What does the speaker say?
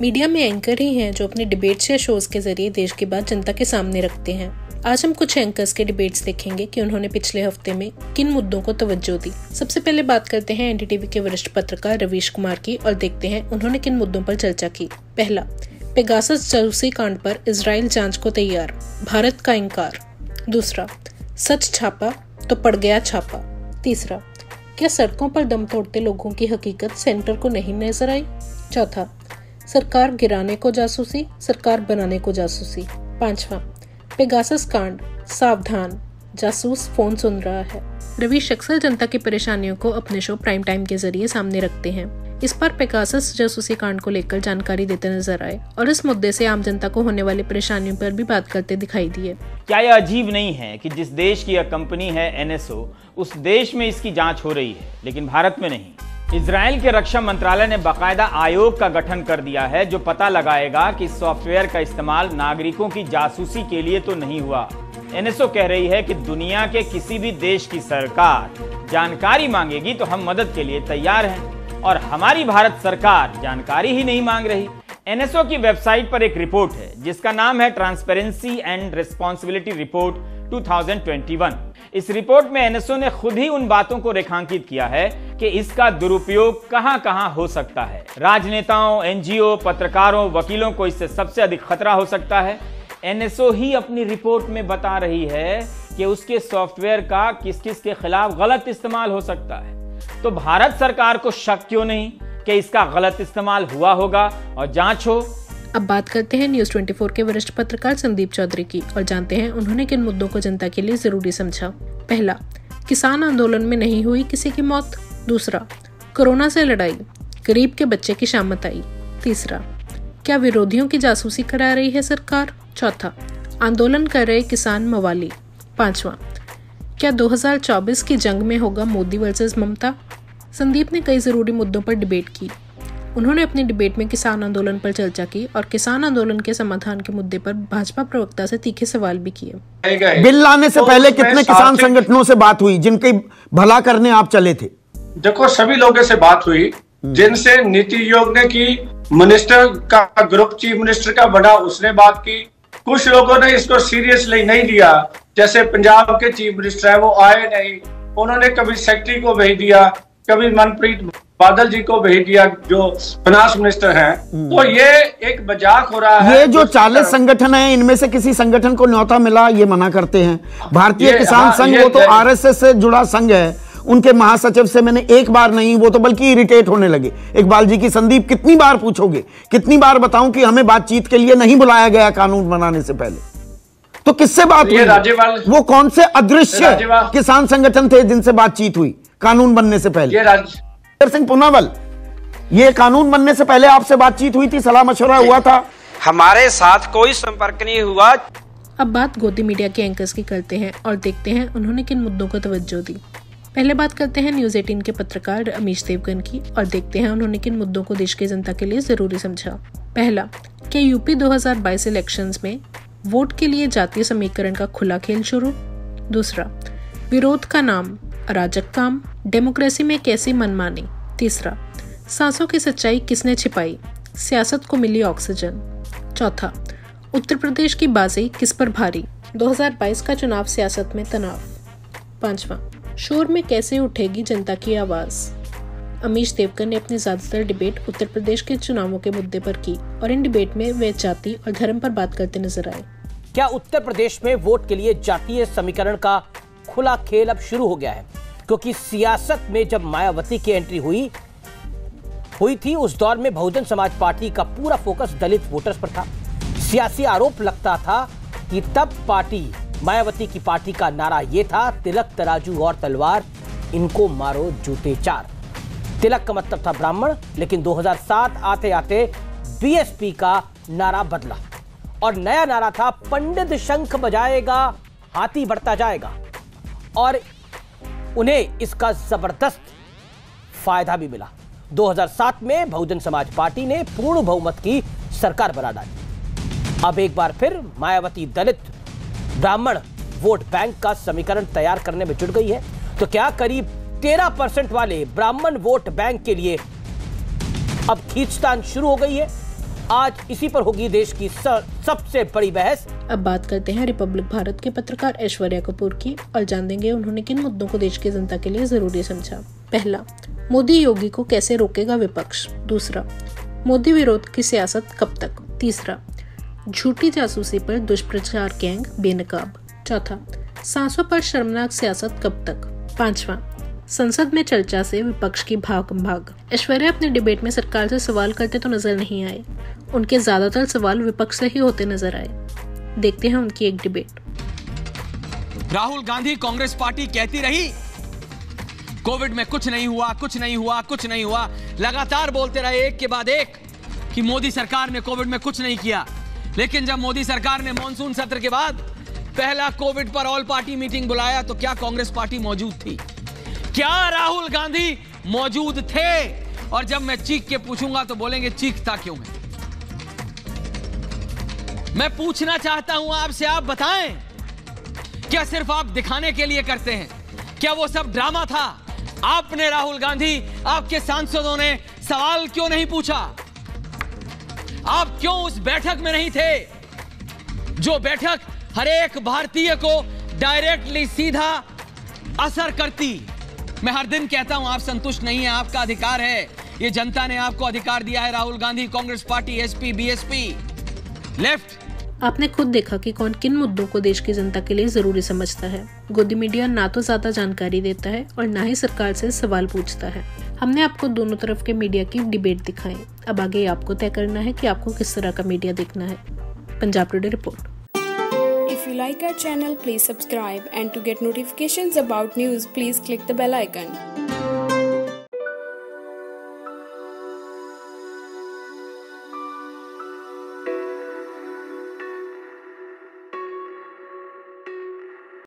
Media में anchor ही हैं जो अपने डिबेट्स या शोज के जरिए देश की बात जनता के सामने रखते हैं। आज हम कुछ एंकर्स के डिबेट्स देखेंगे कि उन्होंने पिछले हफ्ते में किन मुद्दों को तवज्जो दी। सबसे पहले बात करते हैं एनडीटीवी के वरिष्ठ पत्रकार रवीश कुमार की और देखते हैं उन्होंने किन मुद्दों पर चर्चा की। पहला, पेगासस जासूसी कांड पर इजराइल जांच को तैयार, भारत का इंकार। दूसरा, सच छापा तो पड़ गया छापा। तीसरा, क्या सड़कों पर दम तोड़ते लोगों की हकीकत सेंटर को नहीं नजर आई। चौथा, सरकार गिराने को जासूसी, सरकार बनाने को जासूसी। पांचवा, पेगासस कांड, सावधान जासूस फोन सुन रहा है। रवीश अक्सर जनता की परेशानियों को अपने शो प्राइम टाइम के जरिए सामने रखते हैं। इस पर पेगासस जासूसी कांड को लेकर जानकारी देते नजर आए और इस मुद्दे से आम जनता को होने वाली परेशानियों पर भी बात करते दिखाई दिए। क्या यह अजीब नहीं है कि जिस देश की यह कंपनी है NSO, उस देश में इसकी जांच हो रही है लेकिन भारत में नहीं। इजराइल के रक्षा मंत्रालय ने बाकायदा आयोग का गठन कर दिया है जो पता लगाएगा कि सॉफ्टवेयर का इस्तेमाल नागरिकों की जासूसी के लिए तो नहीं हुआ। NSO कह रही है कि दुनिया के किसी भी देश की सरकार जानकारी मांगेगी तो हम मदद के लिए तैयार हैं और हमारी भारत सरकार जानकारी ही नहीं मांग रही। NSO की वेबसाइट पर एक रिपोर्ट है जिसका नाम है ट्रांसपेरेंसी एंड रिस्पांसिबिलिटी रिपोर्ट 2021। इस रिपोर्ट में NSO ने खुद ही उन बातों को रेखांकित किया है कि इसका दुरुपयोग कहां-कहां हो सकता है। राजनेताओं, NGO, पत्रकारों, वकीलों को इससे सबसे अधिक खतरा हो सकता है। NSO ही अपनी रिपोर्ट में बता रही है कि उसके सॉफ्टवेयर का किस किस के खिलाफ गलत इस्तेमाल हो सकता है। तो भारत सरकार को शक क्यों नहीं कि इसका गलत इस्तेमाल हुआ होगा और जांच हो। अब बात करते हैं न्यूज़ 24 के वरिष्ठ पत्रकार संदीप चौधरी की और जानते हैं उन्होंने किन मुद्दों को जनता के लिए जरूरी समझा। पहला, किसान आंदोलन में नहीं हुई किसी की मौत। दूसरा, कोरोना से लड़ाई, गरीब के बच्चे की शामत आई। तीसरा, क्या विरोधियों की जासूसी करा रही है सरकार। चौथा, आंदोलन कर रहे किसान मवाली। पांचवा, क्या 2024 की जंग में होगा मोदी वर्सेस ममता। संदीप ने कई जरूरी मुद्दों पर डिबेट की। उन्होंने अपनी डिबेट में किसान आंदोलन पर चर्चा की और किसान आंदोलन के समाधान के मुद्दे पर भाजपा प्रवक्ता से तीखे सवाल भी किए। बिल लाने से पहले कितने किसान संगठनों से बात हुई जिनके भला करने आप चले थे। देखो, सभी लोगों से बात हुई जिनसे नीति आयोग ने की, मिनिस्टर का ग्रुप चीफ मिनिस्टर का बना उसने बात की। कुछ लोगों ने इसको सीरियसली नहीं लिया, जैसे पंजाब के चीफ मिनिस्टर है वो आए नहीं, उन्होंने कभी सेक्रेटरी को भेज दिया, कभी मनप्रीत बादल जी को भेज दिया जो फाइनेंस मिनिस्टर हैं। तो ये एक मजाक हो रहा है। ये जो 40 संगठन है इनमें से किसी संगठन को न्योता मिला ये मना करते हैं। भारतीय किसान संघ वो तो RSS से जुड़ा संघ है, उनके महासचिव से मैंने एक बार नहीं, वो तो बल्कि इरिटेट होने लगे। इकबाल जी की संदीप कितनी बार पूछोगे, कितनी बार बताऊं कि हमें बातचीत के लिए नहीं बुलाया गया कानून बनाने से पहले। तो किससे बात हुई? वो कौन से अदृश्य किसान संगठन थे जिनसे बातचीत हुई कानून बनने से पहले? सिंह पुनावल, ये कानून बनने से पहले आपसे बातचीत हुई थी, सलाह मशवरा हुआ था? हमारे साथ कोई संपर्क नहीं हुआ। अब बात गोदी मीडिया के एंकर्स की करते हैं और देखते हैं उन्होंने किन मुद्दों को तवज्जो दी। पहले बात करते हैं न्यूज़ 18 के पत्रकार अमीश देवगन की और देखते हैं उन्होंने किन मुद्दों को देश की जनता के लिए जरूरी समझा। पहला, क्या यूपी 2022 इलेक्शंस में वोट के लिए जातीय समीकरण का खुला खेल शुरू। दूसरा, विरोध का नाम अराजक काम, डेमोक्रेसी में कैसी मनमानी। तीसरा, सांसों की सच्चाई किसने छिपाई, सियासत को मिली ऑक्सीजन। चौथा, उत्तर प्रदेश की बाजी किस पर भारी, 2022 का चुनाव सियासत में तनाव। पांचवा, शोर में कैसे उठेगी जनता की आवाज। अमीश देवगन ने अपनी ज्यादातर डिबेट उत्तर प्रदेश के चुनावों के मुद्दे पर की और इन डिबेट में वे जाति और धर्म पर बात करते नजर आए। क्या उत्तर प्रदेश में वोट के लिए जातीय समीकरण का खुला खेल अब शुरू हो गया है? क्योंकि सियासत में जब मायावती की एंट्री हुई थी उस दौर में बहुजन समाज पार्टी का पूरा फोकस दलित वोटर्स पर था। सियासी आरोप लगता था कि तब मायावती की पार्टी का नारा यह था, तिलक तराजू और तलवार, इनको मारो जूते चार। तिलक का मतलब था ब्राह्मण, लेकिन 2007 आते आते बीएसपी का नारा बदला और नया नारा था, पंडित शंख बजाएगा हाथी बढ़ता जाएगा। और उन्हें इसका जबरदस्त फायदा भी मिला। 2007 में बहुजन समाज पार्टी ने पूर्ण बहुमत की सरकार बना डाली। अब एक बार फिर मायावती दलित ब्राह्मण वोट बैंक का समीकरण तैयार करने में जुट गई है। तो क्या करीब 13% वाले ब्राह्मण वोट बैंक के लिए अब खींचतान शुरू हो गई है? आज इसी पर होगी देश की सबसे बड़ी बहस। अब बात करते हैं रिपब्लिक भारत के पत्रकार ऐश्वर्या कपूर की और जान देंगे उन्होंने किन मुद्दों को देश की जनता के लिए जरूरी समझा। पहला, मोदी योगी को कैसे रोकेगा विपक्ष। दूसरा, मोदी विरोध की सियासत कब तक। तीसरा, झूठी जासूसी पर दुष्प्रचार गैंग बेनकाब। चौथा, सांसों पर शर्मनाक सियासत कब तक। पांचवा, संसद में चर्चा से विपक्ष की भाग। ऐश्वर्या अपने डिबेट में सरकार से सवाल करते तो नजर नहीं आए, उनके ज्यादातर सवाल विपक्ष से ही होते नजर आए। देखते हैं उनकी एक डिबेट। राहुल गांधी कांग्रेस पार्टी कहती रही कोविड में कुछ नहीं हुआ, लगातार बोलते रहे एक के बाद एक कि मोदी सरकार ने कोविड में कुछ नहीं किया। लेकिन जब मोदी सरकार ने मॉनसून सत्र के बाद पहला कोविड पर ऑल पार्टी मीटिंग बुलाया तो क्या कांग्रेस पार्टी मौजूद थी? क्या राहुल गांधी मौजूद थे? और जब मैं चीख के पूछूंगा तो बोलेंगे चीखता क्यों है? मैं पूछना चाहता हूं आपसे, आप बताएं, क्या सिर्फ आप दिखाने के लिए करते हैं? क्या वो सब ड्रामा था? आपने, राहुल गांधी, आपके सांसदों ने सवाल क्यों नहीं पूछा? आप क्यों उस बैठक में नहीं थे जो बैठक हर एक भारतीय को डायरेक्टली सीधा असर करती? मैं हर दिन कहता हूं आप संतुष्ट नहीं है, आपका अधिकार है, ये जनता ने आपको अधिकार दिया है। Rahul Gandhi, Congress party, SP, BSP, left. आपने खुद देखा कि कौन किन मुद्दों को देश की जनता के लिए जरूरी समझता है। गोदी मीडिया ना तो ज्यादा जानकारी देता है और ना ही सरकार से सवाल पूछता है। हमने आपको दोनों तरफ के मीडिया की डिबेट दिखाई। अब आगे आपको तय करना है कि आपको किस तरह का मीडिया देखना है। Punjab today report. If you like our channel, please subscribe, and to get notifications about news, please click the bell icon.